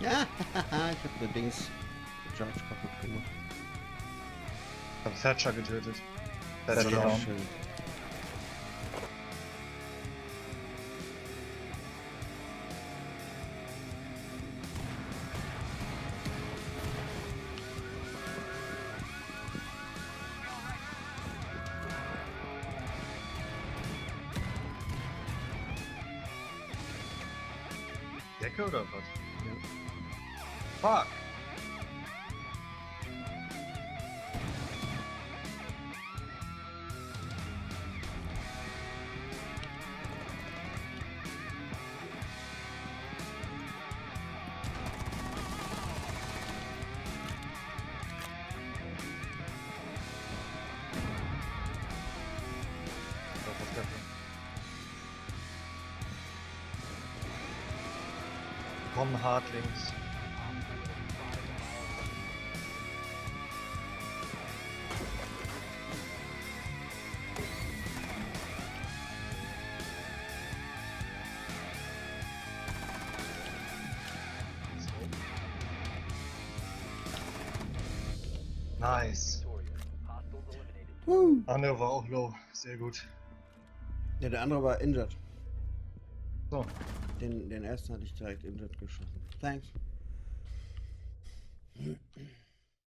Ja, ich hab den Dings Charge kaputt gemacht. Ich hab Thatcher getötet. Das Thatcher ist auch down. schön. Decke oder was? Ja. Fuck! Das ist Decke. Kommen hart links. Nice. Andere war auch low. Sehr gut. Ja, der andere war injured. So. Den ersten hatte ich direkt injured geschossen. Thanks.